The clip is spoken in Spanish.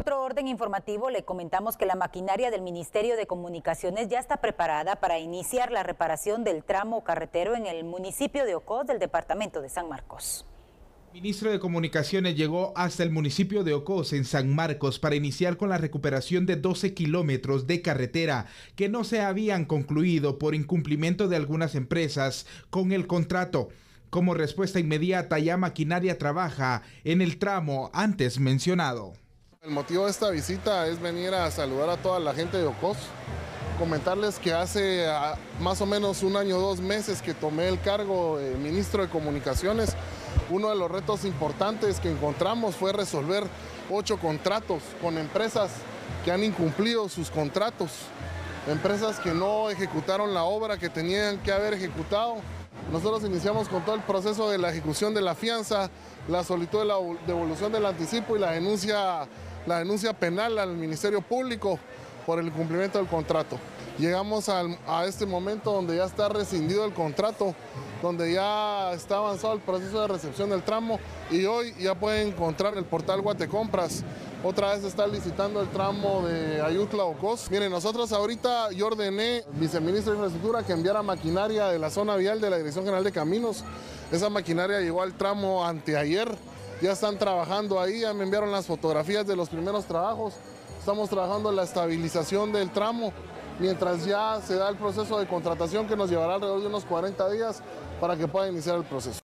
otro orden informativo, le comentamos que la maquinaria del Ministerio de Comunicaciones ya está preparada para iniciar la reparación del tramo carretero en el municipio de Ocós del departamento de San Marcos. El ministro de Comunicaciones llegó hasta el municipio de Ocós, en San Marcos, para iniciar con la recuperación de 12 kilómetros de carretera que no se habían concluido por incumplimiento de algunas empresas con el contrato. Como respuesta inmediata, ya maquinaria trabaja en el tramo antes mencionado. El motivo de esta visita es venir a saludar a toda la gente de Ocós, comentarles que hace más o menos un año, 2 meses que tomé el cargo de ministro de Comunicaciones. Uno de los retos importantes que encontramos fue resolver 8 contratos con empresas que han incumplido sus contratos, empresas que no ejecutaron la obra que tenían que haber ejecutado. Nosotros iniciamos con todo el proceso de la ejecución de la fianza, la solicitud de la devolución del anticipo y la denuncia penal al Ministerio Público por el incumplimiento del contrato. Llegamos a este momento donde ya está rescindido el contrato, donde ya está avanzado el proceso de recepción del tramo y hoy ya pueden encontrar el portal Guatecompras. Otra vez está licitando el tramo de Ayutla a Ocós. Miren, nosotros ahorita yo ordené al viceministro de Infraestructura que enviara maquinaria de la zona vial de la Dirección General de Caminos. Esa maquinaria llegó al tramo anteayer, ya están trabajando ahí, ya me enviaron las fotografías de los primeros trabajos. Estamos trabajando en la estabilización del tramo, mientras ya se da el proceso de contratación que nos llevará alrededor de unos 40 días para que pueda iniciar el proceso.